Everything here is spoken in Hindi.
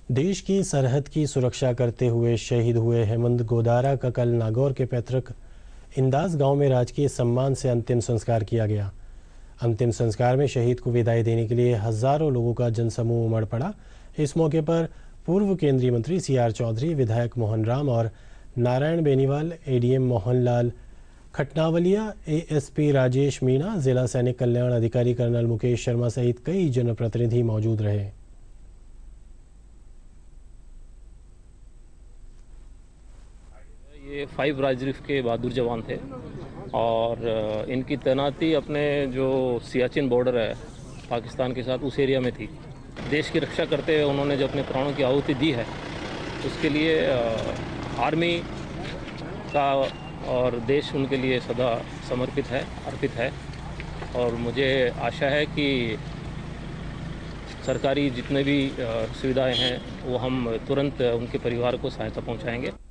देश की सरहद की सुरक्षा करते हुए शहीद हुए हेमंत गोदारा का कल नागौर के पैतृक इंदास गांव में राजकीय सम्मान से अंतिम संस्कार किया गया। अंतिम संस्कार में शहीद को विदाई देने के लिए हजारों लोगों का जनसमूह उमड़ पड़ा। इस मौके पर पूर्व केंद्रीय मंत्री CR चौधरी, विधायक मोहन राम और नारायण बेनीवाल, ADM मोहनलाल खटनावलिया, ASP राजेश मीणा, जिला सैनिक कल्याण अधिकारी कर्नल मुकेश शर्मा सहित कई जनप्रतिनिधि मौजूद रहे। ये 5 राजरीफ के बहादुर जवान थे और इनकी तैनाती अपने जो सियाचिन बॉर्डर है पाकिस्तान के साथ, उस एरिया में थी। देश की रक्षा करते हुए उन्होंने जो अपने प्राणों की आहुति दी है, उसके लिए आर्मी का और देश उनके लिए सदा समर्पित है, अर्पित है। और मुझे आशा है कि सरकारी जितने भी सुविधाएं हैं वो हम तुरंत उनके परिवार को सहायता पहुंचाएंगे।